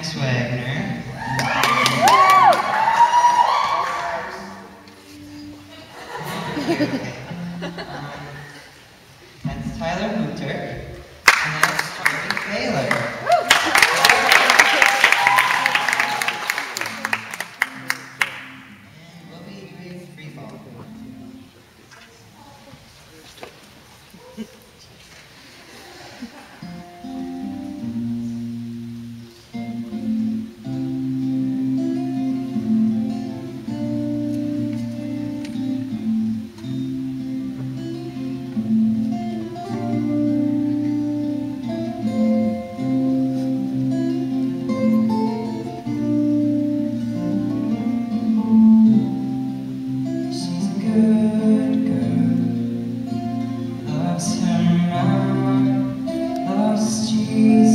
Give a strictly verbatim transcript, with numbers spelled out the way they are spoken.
Max Wagner. Okay. Um, that's Tyler Hooter. And that's Jordan Baylor. And we'll be doing free fall. Good girl, loves her mom, loves Jesus.